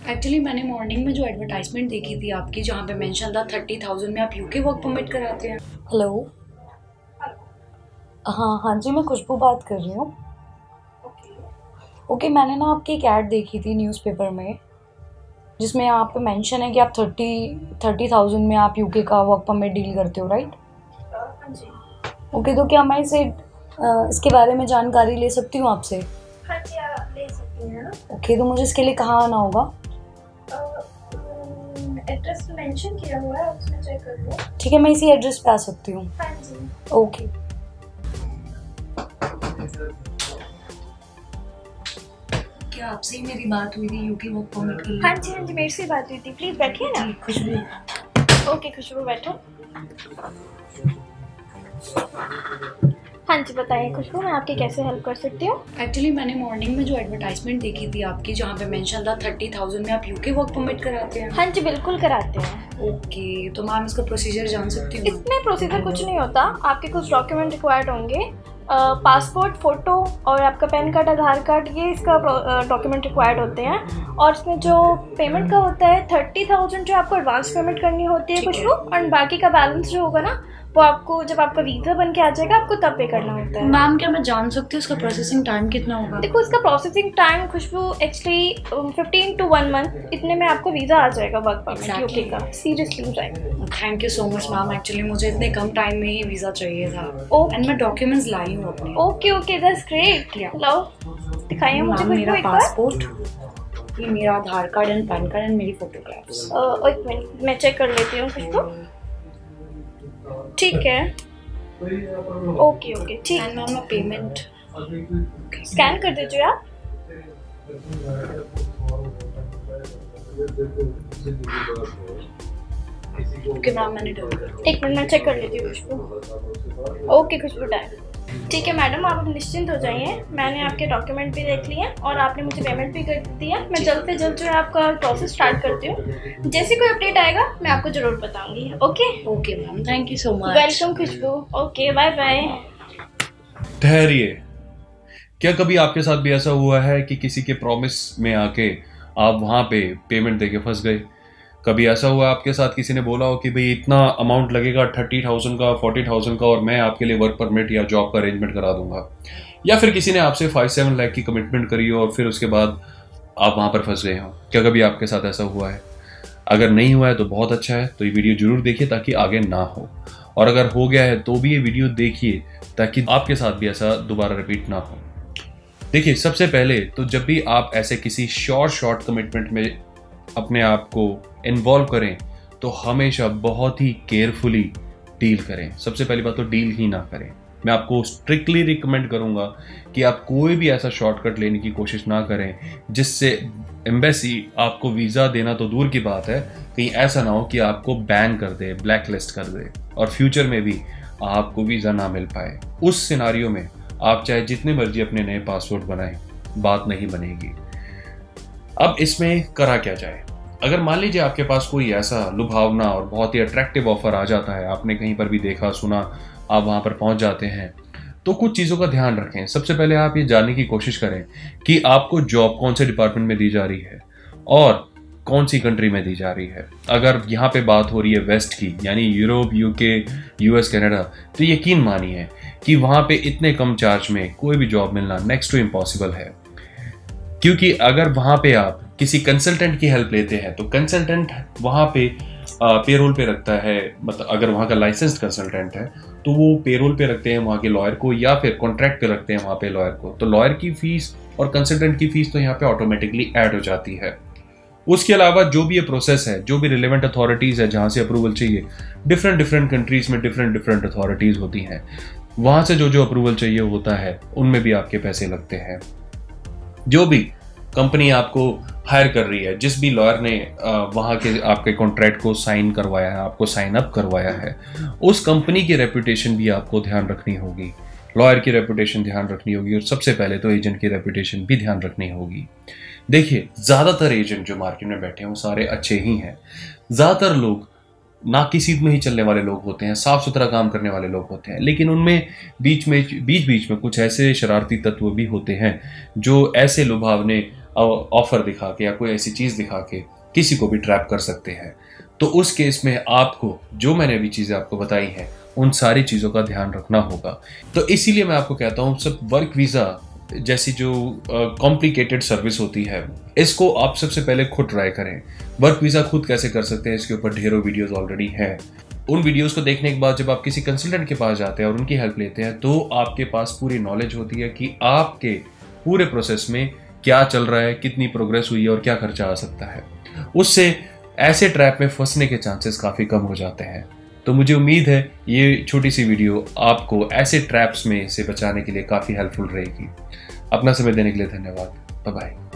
Actually मैंने morning में जो एडवर्टाइजमेंट देखी थी आपकी, जहाँ पे मेंशन था 30,000 में आप यूके वर्क परमिट कराते हैं। हेलो, हाँ हाँ जी, मैं खुशबू बात कर रही हूँ। ओके, मैंने ना आपकी एक ऐड देखी थी न्यूज़पेपर में, जिसमें आप पे मेंशन है कि आप 30,000 में आप यूके का वर्क परमिट डील करते हो, राइट? हाँ जी। ओके, तो क्या मैं इसके बारे में जानकारी ले सकती हूँ आपसे? हाँ जी, आप ले सकती हैं। ओके, तो मुझे इसके लिए कहाँ आना होगा? एड्रेस मेंशन किया हुआ है, उसमें चेक कर लो। ठीक है, मैं इसी एड्रेस पे आ सकती हूँ? हाँ जी। ओके। क्या आपसे ही मेरी बात हुई थी यूके वर्क परमिट के लिए? हाँ जी, मेरे से बात हुई थी। प्लीज बैठिए ना। जी, खुशबू। ओके खुशबू, बैठो। हाँ जी, बताइए खुशबू, मैं आपकी कैसे हेल्प कर सकती हूँ? एक्चुअली मैंने मॉर्निंग में जो एडवर्टाइजमेंट देखी थी आपकी, जहाँ पे मेंशन था 30,000 में आप यूके वर्क परमिट कराते हैं। हाँ जी, बिल्कुल कराते हैं। ओके, तो मैम इसका प्रोसीजर जान सकती हूँ? इसमें प्रोसीजर कुछ नहीं होता। आपके कुछ डॉक्यूमेंट रिक्वायर्ड होंगे, पासपोर्ट, फ़ोटो और आपका पैन कार्ड, आधार कार्ड, ये इसका डॉक्यूमेंट रिक्वायर्ड होते हैं। और इसमें जो पेमेंट का होता है 30,000 जो आपको एडवांस पेमेंट करनी होती है कुछ, और बाकी का बैलेंस जो होगा ना, वो आपको जब आपका वीज़ा बन के आ जाएगा आपको तब पे करना होता है। मैम, क्या मैं जान सकती हूँ इसका प्रोसेसिंग टाइम कितना होगा? देखो, इसका processing time Khushboo actually 15 to 1 month, इतने में आपको वीज़ा आ जाएगा वर्क परमिट यूके का। Seriously time. Thank you so much ma'am, actually मुझे इतने कम टाइम में ही वीज़ा चाहिए था। Okay. एंड मैं डॉक्यूमेंट्स लाई हूँ अपने। Okay, that's great. लो, दिखाइए मुझे मैम, मेरा एक बार। पासपोर्ट, ये मेरा Aadhaar card and PAN card and मेरी फोटोग्राफ्स। एक मिनट, मैं चेक कर लेती हूँ खुशबू। ठीक है, ओके ठीक। एंड मैम, मैं पेमेंट स्कैन कर दीजिए आप। ओके मैम, मैंने डन कर दिया। एक मिनट, मैं चेक कर लेती हूँ खुशबू। ओके खुशबू, डन। ठीक है मैडम, आप निश्चिंत हो जाइए। मैंने आपके डॉक्यूमेंट भी देख लिए और आपने मुझे पेमेंट भी कर दी है। मैं जल्द से जल्द जो है आपका प्रोसेस स्टार्ट करती हूँ। जैसे कोई अपडेट आएगा मैं आपको ज़रूर बताऊँगी। Okay ma'am, thank you so much. Welcome Khushboo. Okay, bye bye. ठहरिए, क्या कभी आपके साथ भी ऐसा हुआ है कि किसी के प्रॉमिस में आके आप वहाँ पे पेमेंट देके फंस गए? कभी ऐसा हुआ आपके साथ, किसी ने बोला हो कि भाई इतना अमाउंट लगेगा 30,000 का, 40,000 का, और मैं आपके लिए वर्क परमिट या जॉब का अरेंजमेंट करा दूंगा? या फिर किसी ने आपसे 5-7 लाख की कमिटमेंट करी हो और फिर उसके बाद आप वहाँ पर फंस गए हो? क्या कभी आपके साथ ऐसा हुआ है? अगर नहीं हुआ है तो बहुत अच्छा है, तो ये वीडियो जरूर देखिए ताकि आगे ना हो। और अगर हो गया है तो भी ये वीडियो देखिए ताकि आपके साथ भी ऐसा दोबारा रिपीट ना हो। देखिए, सबसे पहले तो जब भी आप ऐसे किसी शॉर्ट कमिटमेंट में अपने आप को इन्वॉल्व करें तो हमेशा बहुत ही केयरफुली डील करें। सबसे पहली बात तो डील ही ना करें। मैं आपको स्ट्रिक्टली रिकमेंड करूंगा कि आप कोई भी ऐसा शॉर्टकट लेने की कोशिश ना करें जिससे एम्बेसी आपको वीज़ा देना तो दूर की बात है, कहीं ऐसा ना हो कि आपको बैन कर दे, ब्लैक लिस्ट कर दे और फ्यूचर में भी आपको वीज़ा ना मिल पाए। उस सिनारियो में आप चाहे जितने मर्जी अपने नए पासपोर्ट बनाएं, बात नहीं बनेगी। अब इसमें करा क्या जाए? अगर मान लीजिए आपके पास कोई ऐसा लुभावना और बहुत ही अट्रैक्टिव ऑफर आ जाता है, आपने कहीं पर भी देखा सुना, आप वहां पर पहुंच जाते हैं, तो कुछ चीज़ों का ध्यान रखें। सबसे पहले आप ये जानने की कोशिश करें कि आपको जॉब कौन से डिपार्टमेंट में दी जा रही है और कौन सी कंट्री में दी जा रही है। अगर यहाँ पे बात हो रही है वेस्ट की, यानी यूरोप, यूके, यूएस, कनाडा, तो यकीन मानिए कि वहाँ पे इतने कम चार्ज में कोई भी जॉब मिलना नेक्स्ट टू इम्पॉसिबल है। क्योंकि अगर वहाँ पे आप किसी कंसल्टेंट की हेल्प लेते हैं तो कंसल्टेंट वहाँ पे पेरोल पे रखता है, मतलब अगर वहाँ का लाइसेंस्ड कंसल्टेंट है तो वो पेरोल पे रखते हैं वहाँ के लॉयर को, या फिर कॉन्ट्रैक्ट पे रखते हैं वहाँ पे लॉयर को। तो लॉयर की फीस और कंसल्टेंट की फीस तो यहाँ पे ऑटोमेटिकली ऐड हो जाती है। उसके अलावा जो भी ये प्रोसेस है, जो भी रिलेवेंट अथॉरिटीज़ है जहाँ से अप्रूवल चाहिए, डिफरेंट कंट्रीज़ में डिफरेंट अथॉरिटीज़ होती हैं, वहाँ से जो अप्रूवल चाहिए होता है उनमें भी आपके पैसे लगते हैं। जो भी कंपनी आपको हायर कर रही है, जिस भी लॉयर ने वहाँ के आपके कॉन्ट्रैक्ट को साइन करवाया है, आपको साइन अप करवाया है, उस कंपनी की रेपुटेशन भी आपको ध्यान रखनी होगी, लॉयर की रेपुटेशन ध्यान रखनी होगी, और सबसे पहले तो एजेंट की रेपुटेशन भी ध्यान रखनी होगी। देखिए, ज़्यादातर एजेंट जो मार्केट में बैठे हैं वो सारे अच्छे ही हैं। ज़्यादातर लोग ना की सीध में ही चलने वाले लोग होते हैं, साफ सुथरा काम करने वाले लोग होते हैं, लेकिन उनमें बीच बीच में कुछ ऐसे शरारती तत्व भी होते हैं जो ऐसे लुभावने ऑफर दिखा के या कोई ऐसी चीज़ दिखा के किसी को भी ट्रैप कर सकते हैं। तो उस केस में आपको जो मैंने अभी चीज़ें आपको बताई हैं उन सारी चीज़ों का ध्यान रखना होगा। तो इसीलिए मैं आपको कहता हूँ सब वर्क वीज़ा जैसी जो कॉम्प्लिकेटेड सर्विस होती है इसको आप सबसे पहले खुद ट्राई करें। वर्क वीज़ा खुद कैसे कर सकते हैं इसके ऊपर ढेरों वीडियोस ऑलरेडी हैं। उन वीडियोस को देखने के बाद जब आप किसी कंसल्टेंट के पास जाते हैं और उनकी हेल्प लेते हैं तो आपके पास पूरी नॉलेज होती है कि आपके पूरे प्रोसेस में क्या चल रहा है, कितनी प्रोग्रेस हुई है और क्या खर्चा आ सकता है। उससे ऐसे ट्रैप में फंसने के चांसेस काफ़ी कम हो जाते हैं। तो मुझे उम्मीद है ये छोटी सी वीडियो आपको ऐसे ट्रैप्स में से बचाने के लिए काफ़ी हेल्पफुल रहेगी। अपना समय देने के लिए धन्यवाद। Bye bye.